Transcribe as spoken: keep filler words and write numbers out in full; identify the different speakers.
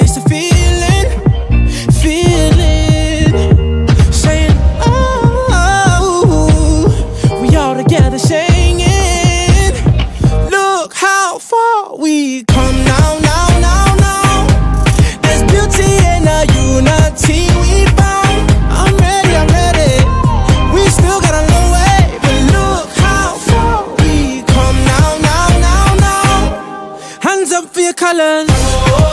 Speaker 1: chase the feeling, feeling, saying, oh, we all together singing. Look how far we come now, now, now, now. There's beauty in the unity we found. I'm ready, I'm ready. We still got a long way, but look how far we come now, now, now, now. Hands up for your colors.